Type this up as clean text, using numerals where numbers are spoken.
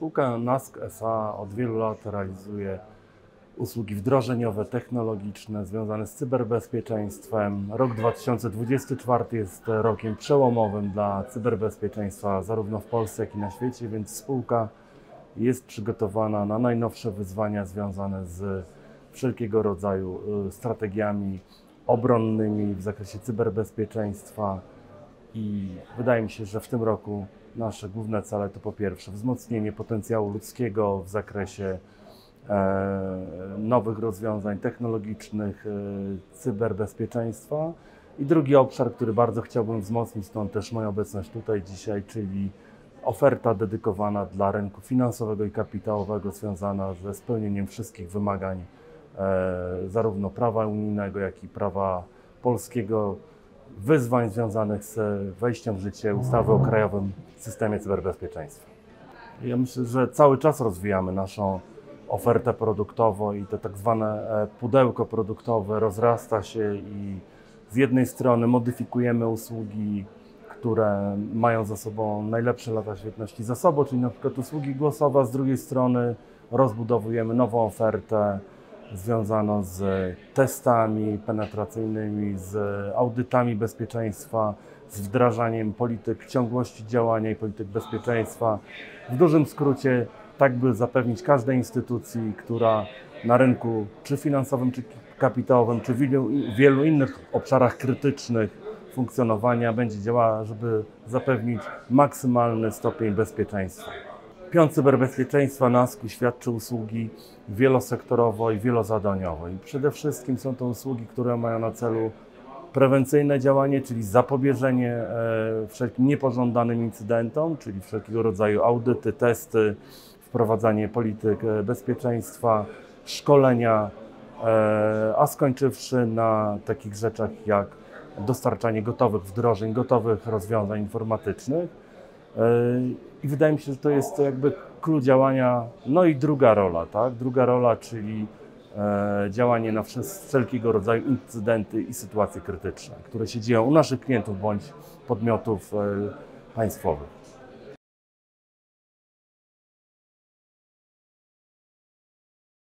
Spółka NASK S.A. od wielu lat realizuje usługi wdrożeniowe, technologiczne związane z cyberbezpieczeństwem. Rok 2024 jest rokiem przełomowym dla cyberbezpieczeństwa zarówno w Polsce, jak i na świecie, więc spółka jest przygotowana na najnowsze wyzwania związane z wszelkiego rodzaju strategiami obronnymi w zakresie cyberbezpieczeństwa i wydaje mi się, że w tym roku nasze główne cele to po pierwsze wzmocnienie potencjału ludzkiego w zakresie nowych rozwiązań technologicznych, cyberbezpieczeństwa i drugi obszar, który bardzo chciałbym wzmocnić, stąd też moja obecność tutaj dzisiaj, czyli oferta dedykowana dla rynku finansowego i kapitałowego związana ze spełnieniem wszystkich wymagań zarówno prawa unijnego, jak i prawa polskiego, wyzwań związanych z wejściem w życie ustawy o krajowym systemie cyberbezpieczeństwa. Ja myślę, że cały czas rozwijamy naszą ofertę produktową i to tak zwane pudełko produktowe rozrasta się i z jednej strony modyfikujemy usługi, które mają za sobą najlepsze lata świetności za sobą, czyli na przykład usługi głosowe, a z drugiej strony rozbudowujemy nową ofertę związaną z testami penetracyjnymi, z audytami bezpieczeństwa, z wdrażaniem polityk ciągłości działania i polityk bezpieczeństwa. W dużym skrócie, tak by zapewnić każdej instytucji, która na rynku czy finansowym, czy kapitałowym, czy w wielu innych obszarach krytycznych funkcjonowania będzie działała, żeby zapewnić maksymalny stopień bezpieczeństwa. Pion cyberbezpieczeństwa NASK świadczy usługi wielosektorowo i wielozadaniowo. I przede wszystkim są to usługi, które mają na celu prewencyjne działanie, czyli zapobieżenie wszelkim niepożądanym incydentom, czyli wszelkiego rodzaju audyty, testy, wprowadzanie polityk bezpieczeństwa, szkolenia, a skończywszy na takich rzeczach jak dostarczanie gotowych wdrożeń, gotowych rozwiązań informatycznych. I wydaje mi się, że to jest jakby klucz działania. No i druga rola, tak? Druga rola, czyli działanie na wszelkiego rodzaju incydenty i sytuacje krytyczne, które się dzieją u naszych klientów bądź podmiotów państwowych.